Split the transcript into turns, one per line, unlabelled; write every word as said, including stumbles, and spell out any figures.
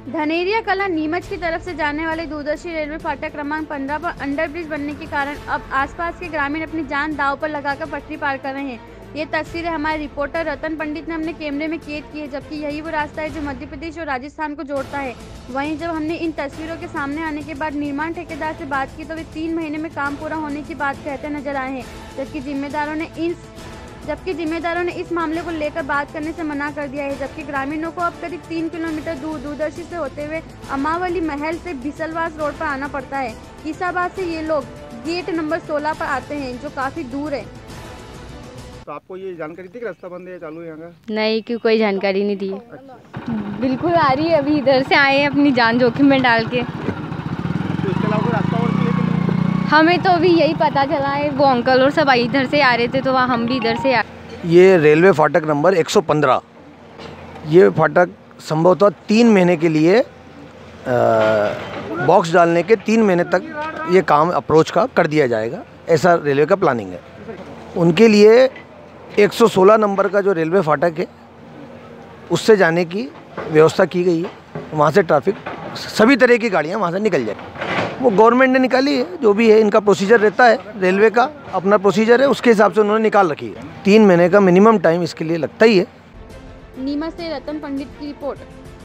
धनेरिया कला नीमच की तरफ से जाने वाले दूरदर्शी रेलवे फाटक क्रमांक पंद्रह पर अंडरब्रिज बनने के कारण अब आसपास के ग्रामीण अपनी जान दांव पर लगाकर पटरी पार कर रहे हैं। ये तस्वीरें हमारे रिपोर्टर रतन पंडित ने अपने कैमरे में कैद की है, जबकि यही वो रास्ता है जो मध्य प्रदेश और राजस्थान को जोड़ता है। वहीं जब हमने इन तस्वीरों के सामने आने के बाद निर्माण ठेकेदार से बात की तो वे तीन महीने में काम पूरा होने की बात कहते नजर आए हैं, जबकि जिम्मेदारों ने इस जबकि जिम्मेदारों ने इस मामले को लेकर बात करने से मना कर दिया है। जबकि ग्रामीणों को अब करीब तीन किलोमीटर दूर दूरदर्शी से होते हुए अमावली महल से बिसलवास रोड पर आना पड़ता है। ईसाबाद से ये लोग गेट नंबर सोलह पर आते हैं, जो काफी दूर है।
तो आपको ये जानकारी थी कि रास्ता बंद है चालू है यहाँ का?
नहीं, क्यों कोई जानकारी नहीं दी। बिल्कुल आ रही है, अभी इधर से आए हैं अपनी जान जोखिम में डाल के।
तो इसके अलावा कोई रास्ता और भी है कि नहीं?
हमें तो अभी यही पता चला है, वो अंकल और सब इधर से आ रहे थे तो वहाँ हम भी इधर से आ।
ये रेलवे फाटक नंबर एक सौ पंद्रह, ये फाटक संभवतः तीन महीने के लिए आ, बॉक्स डालने के तीन महीने तक ये काम अप्रोच का कर दिया जाएगा, ऐसा रेलवे का प्लानिंग है। उनके लिए एक सौ सोलह नंबर का जो रेलवे फाटक है उससे जाने की व्यवस्था की गई है। वहाँ से ट्रैफिक सभी तरह की गाड़ियाँ वहाँ से निकल जाए। वो गवर्नमेंट ने निकाली है, जो भी है इनका प्रोसीजर रहता है, रेलवे का अपना प्रोसीजर है, उसके हिसाब से उन्होंने निकाल रखी है। तीन महीने का मिनिमम टाइम इसके लिए लगता ही है।
नीमच से रतन पंडित की रिपोर्ट।